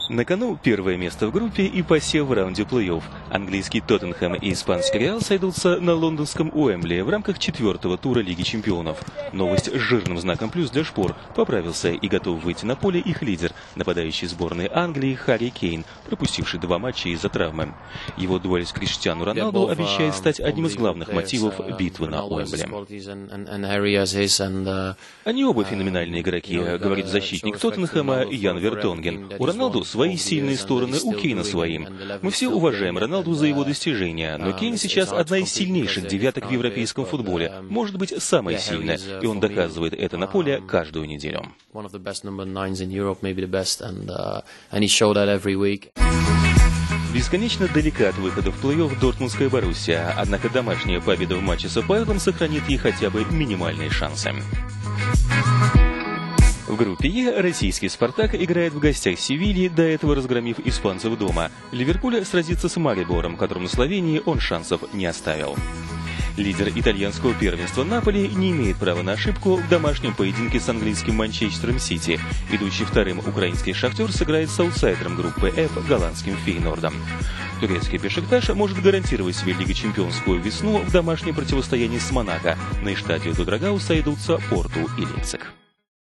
На кону первое место в группе и посев в раунде плей-офф. Английский Тоттенхэм и испанский Реал сойдутся на лондонском Уэмбли в рамках четвертого тура Лиги чемпионов. Новость с жирным знаком плюс для шпор. Поправился и готов выйти на поле их лидер, нападающий сборной Англии Харри Кейн, пропустивший 2 матча из-за травмы. Его дуэль с Криштиану Роналду обещает стать одним из главных мотивов битвы на Уэмбли. Они оба феноменальные игроки, говорит защитник Тоттенхэма Ян Вертонген. У Роналду свои сильные стороны, у Кейна свои. Мы все уважаем Роналду за его достижения, но Кейн сейчас одна из сильнейших девяток в европейском футболе, может быть, самая сильная, и он доказывает это на поле каждую неделю. Бесконечно далека от выхода в плей-офф дортмундская Боруссия, однако домашняя победа в матче с АПЛом сохранит ей хотя бы минимальные шансы. В группе Е российский «Спартак» играет в гостях Севильи, до этого разгромив испанцев дома. Ливерпуль сразится с Марибором, которому на Словении он шансов не оставил. Лидер итальянского первенства Наполи не имеет права на ошибку в домашнем поединке с английским Манчестером Сити. Идущий вторым украинский «Шахтер» сыграет с аутсайдером группы F голландским Фейнордом. Турецкий «Бешикташ» может гарантировать себе лигочемпионскую весну в домашнем противостоянии с Монако. На эштаде до Драгау сойдутся Порту и Лейпциг.